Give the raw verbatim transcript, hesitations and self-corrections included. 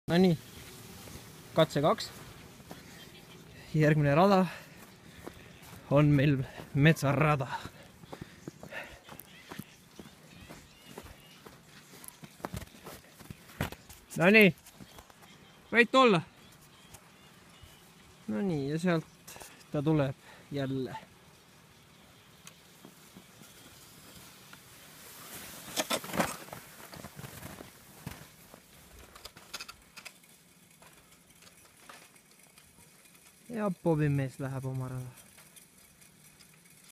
No nii, katse kaks. Järgmine rada on meil metsarada. No nii, võid tulla. No nii, ja sealt ta tuleb jälle. Ja Bobi mees läheb oma rada.